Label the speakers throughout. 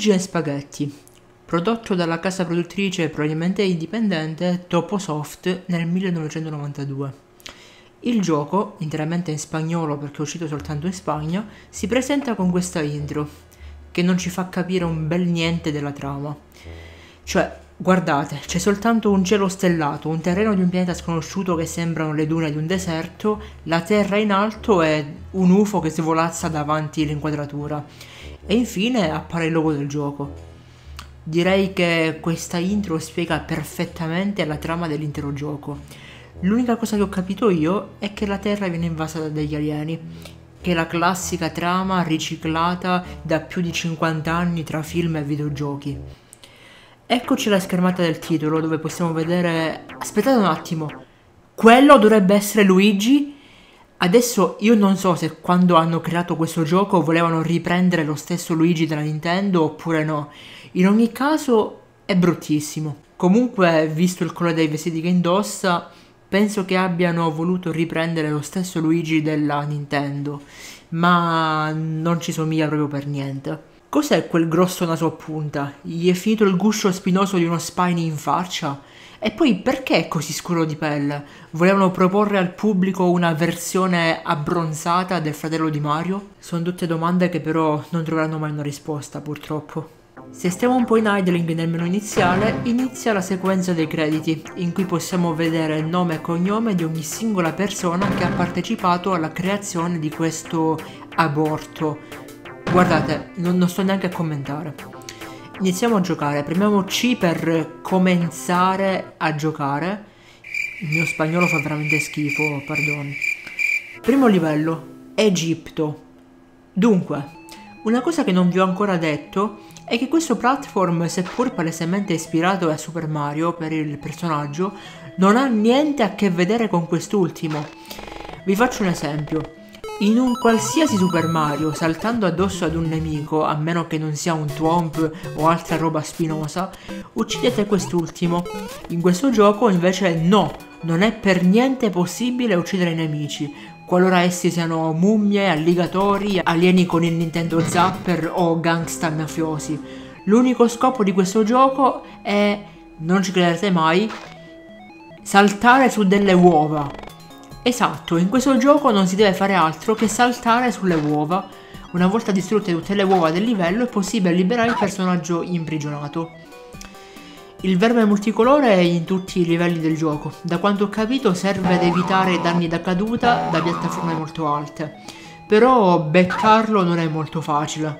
Speaker 1: Luigi e Spaghetti, prodotto dalla casa produttrice probabilmente indipendente Toposoft nel 1992. Il gioco, interamente in spagnolo perché è uscito soltanto in Spagna, si presenta con questa intro, che non ci fa capire un bel niente della trama. Cioè, guardate, c'è soltanto un cielo stellato, un terreno di un pianeta sconosciuto che sembrano le dune di un deserto, la terra in alto e un UFO che svolazza davanti l'inquadratura. E infine appare il logo del gioco. Direi che questa intro spiega perfettamente la trama dell'intero gioco. L'unica cosa che ho capito io è che la Terra viene invasa dagli alieni, che è la classica trama riciclata da più di 50 anni tra film e videogiochi. Eccoci alla schermata del titolo dove possiamo vedere... Aspettate un attimo, quello dovrebbe essere Luigi? Adesso io non so se quando hanno creato questo gioco volevano riprendere lo stesso Luigi della Nintendo oppure no. In ogni caso è bruttissimo. Comunque, visto il colore dei vestiti che indossa, penso che abbiano voluto riprendere lo stesso Luigi della Nintendo, ma non ci somiglia proprio per niente. Cos'è quel grosso naso a punta? Gli è finito il guscio spinoso di uno Spiny in faccia? E poi perché è così scuro di pelle? Volevano proporre al pubblico una versione abbronzata del fratello di Mario? Sono tutte domande che però non troveranno mai una risposta, purtroppo. Se stiamo un po' in idling nel menu iniziale, inizia la sequenza dei crediti, in cui possiamo vedere il nome e cognome di ogni singola persona che ha partecipato alla creazione di questo aborto. Guardate, non sto neanche a commentare. Iniziamo a giocare, premiamo C per cominciare a giocare. Il mio spagnolo fa veramente schifo, pardon. Primo livello, Egitto. Dunque, una cosa che non vi ho ancora detto è che questo platform, seppur palesemente ispirato a Super Mario per il personaggio, non ha niente a che vedere con quest'ultimo. Vi faccio un esempio. In un qualsiasi Super Mario, saltando addosso ad un nemico, a meno che non sia un Thwomp o altra roba spinosa, uccidete quest'ultimo. In questo gioco invece no, non è per niente possibile uccidere i nemici, qualora essi siano mummie, alligatori, alieni con il Nintendo Zapper o gangsta mafiosi. L'unico scopo di questo gioco è, non ci crederete mai, saltare su delle uova. Esatto, in questo gioco non si deve fare altro che saltare sulle uova. Una volta distrutte tutte le uova del livello è possibile liberare il personaggio imprigionato. Il verme multicolore è in tutti i livelli del gioco. Da quanto ho capito serve ad evitare danni da caduta da piattaforme molto alte. Però beccarlo non è molto facile.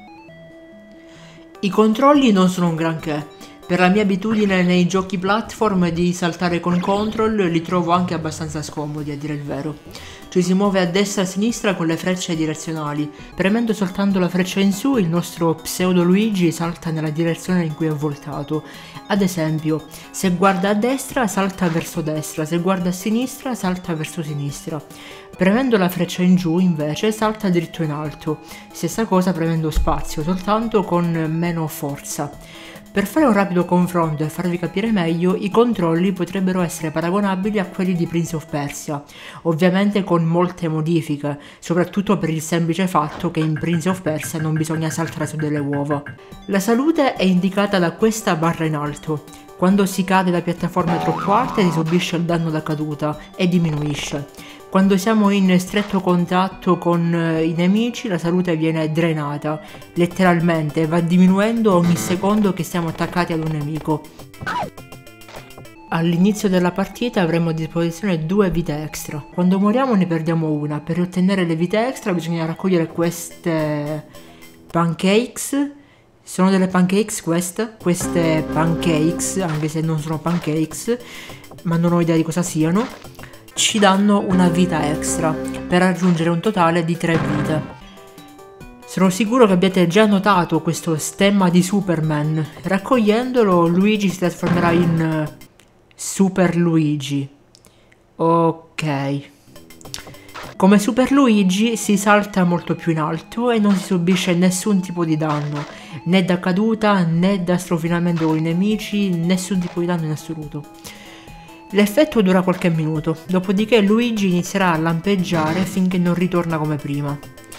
Speaker 1: I controlli non sono un granché. Per la mia abitudine nei giochi platform di saltare con control li trovo anche abbastanza scomodi, a dire il vero. Ci si muove a destra e a sinistra con le frecce direzionali. Premendo soltanto la freccia in su, il nostro pseudo Luigi salta nella direzione in cui è voltato. Ad esempio, se guarda a destra salta verso destra, se guarda a sinistra salta verso sinistra. Premendo la freccia in giù invece salta dritto in alto. Stessa cosa premendo spazio, soltanto con meno forza. Per fare un rapido confronto e farvi capire meglio, i controlli potrebbero essere paragonabili a quelli di Prince of Persia, ovviamente con molte modifiche, soprattutto per il semplice fatto che in Prince of Persia non bisogna saltare su delle uova. La salute è indicata da questa barra in alto. Quando si cade da piattaforme troppo alte si subisce il danno da caduta e diminuisce. Quando siamo in stretto contatto con i nemici la salute viene drenata, letteralmente va diminuendo ogni secondo che siamo attaccati ad un nemico. All'inizio della partita avremo a disposizione 2 vite extra, quando moriamo ne perdiamo una, per ottenere le vite extra bisogna raccogliere queste pancakes. Sono delle pancakes queste? Queste pancakes, anche se non sono pancakes, ma non ho idea di cosa siano. Ci danno una vita extra per raggiungere un totale di 3 vite. Sono sicuro che abbiate già notato questo stemma di Superman. Raccogliendolo Luigi si trasformerà in Super Luigi. Ok. Come Super Luigi si salta molto più in alto e non si subisce nessun tipo di danno, né da caduta né da strofinamento con i nemici, nessun tipo di danno in assoluto. L'effetto dura qualche minuto, dopodiché Luigi inizierà a lampeggiare finché non ritorna come prima.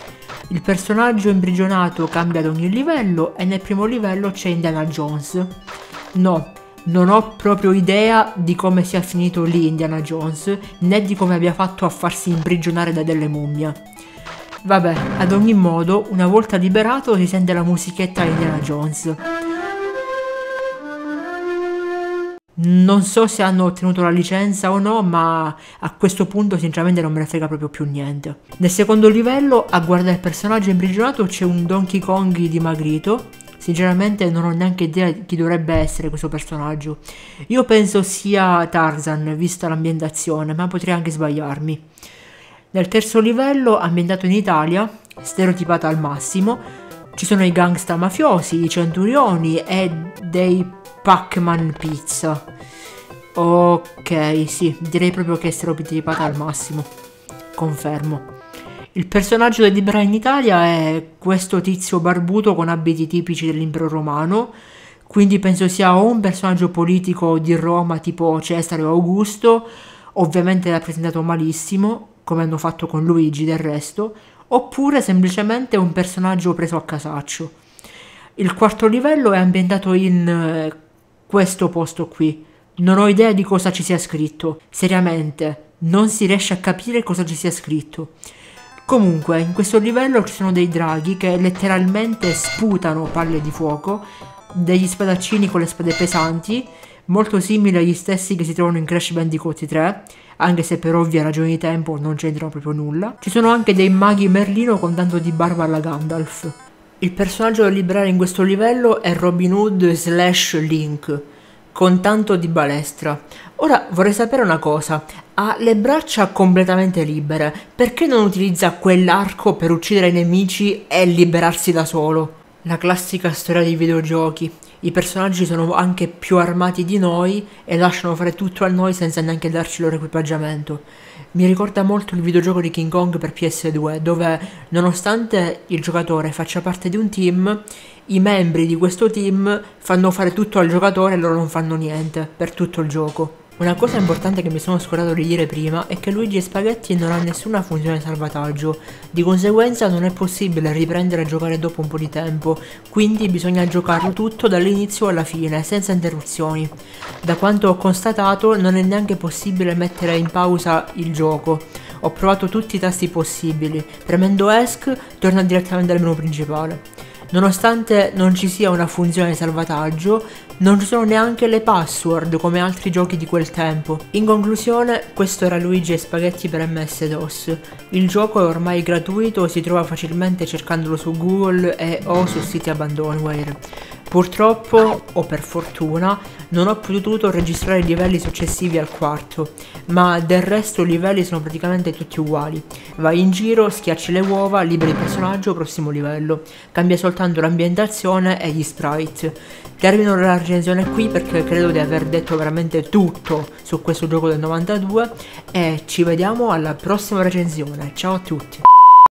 Speaker 1: Il personaggio imprigionato cambia ad ogni livello e nel primo livello c'è Indiana Jones. No, non ho proprio idea di come sia finito lì Indiana Jones, né di come abbia fatto a farsi imprigionare da delle mummie. Vabbè, ad ogni modo, una volta liberato si sente la musichetta di Indiana Jones. Non so se hanno ottenuto la licenza o no, ma a questo punto sinceramente non me ne frega proprio più niente. Nel secondo livello, a guardare il personaggio imprigionato, c'è un Donkey Kong dimagrito. Sinceramente non ho neanche idea di chi dovrebbe essere questo personaggio. Io penso sia Tarzan, vista l'ambientazione, ma potrei anche sbagliarmi. Nel terzo livello, ambientato in Italia, stereotipata al massimo, ci sono i gangsta mafiosi, i centurioni e dei Pac-Man pizza. Ok, sì, direi proprio che è stereotipata al massimo. Confermo. Il personaggio del libera in Italia è questo tizio barbuto con abiti tipici dell'impero romano, quindi penso sia o un personaggio politico di Roma tipo Cesare o Augusto, ovviamente rappresentato malissimo, come hanno fatto con Luigi del resto, oppure semplicemente un personaggio preso a casaccio. Il quarto livello è ambientato in questo posto qui. Non ho idea di cosa ci sia scritto. Seriamente, non si riesce a capire cosa ci sia scritto. Comunque, in questo livello ci sono dei draghi che letteralmente sputano palle di fuoco, degli spadaccini con le spade pesanti, molto simili agli stessi che si trovano in Crash Bandicoot 3, anche se per ovvie ragioni di tempo non c'entrano proprio nulla. Ci sono anche dei maghi Merlino con tanto di barba alla Gandalf. Il personaggio da liberare in questo livello è Robin Hood / Link, con tanto di balestra. Ora vorrei sapere una cosa, ha le braccia completamente libere, perché non utilizza quell'arco per uccidere i nemici e liberarsi da solo? La classica storia dei videogiochi, i personaggi sono anche più armati di noi e lasciano fare tutto a noi senza neanche darci il loro equipaggiamento. Mi ricorda molto il videogioco di King Kong per PS2, dove nonostante il giocatore faccia parte di un team, i membri di questo team fanno fare tutto al giocatore e loro non fanno niente per tutto il gioco. Una cosa importante che mi sono scordato di dire prima è che Luigi Spaghetti non ha nessuna funzione salvataggio, di conseguenza non è possibile riprendere a giocare dopo un po' di tempo, quindi bisogna giocarlo tutto dall'inizio alla fine, senza interruzioni. Da quanto ho constatato non è neanche possibile mettere in pausa il gioco. Ho provato tutti i tasti possibili, premendo ESC torna direttamente al menu principale. Nonostante non ci sia una funzione di salvataggio, non ci sono neanche le password come altri giochi di quel tempo. In conclusione, questo era Luigi Spaghetti per MS-DOS. Il gioco è ormai gratuito, si trova facilmente cercandolo su Google e o su siti abandonware. Purtroppo, o per fortuna, non ho potuto registrare i livelli successivi al quarto, ma del resto i livelli sono praticamente tutti uguali. Vai in giro, schiacci le uova, liberi il personaggio, prossimo livello. Cambia soltanto l'ambientazione e gli sprite. Termino la recensione qui perché credo di aver detto veramente tutto su questo gioco del 92 e ci vediamo alla prossima recensione. Ciao a tutti!